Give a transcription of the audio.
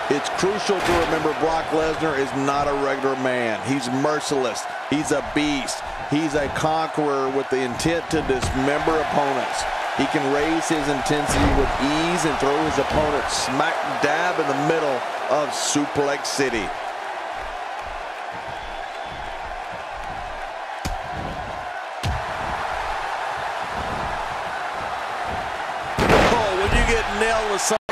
It's crucial to remember Brock Lesnar is not a regular man. He's merciless. He's a beast. He's a conqueror with the intent to dismember opponents. He can raise his intensity with ease and throw his opponent smack dab in the middle of Suplex City. Oh, when you get nailed with something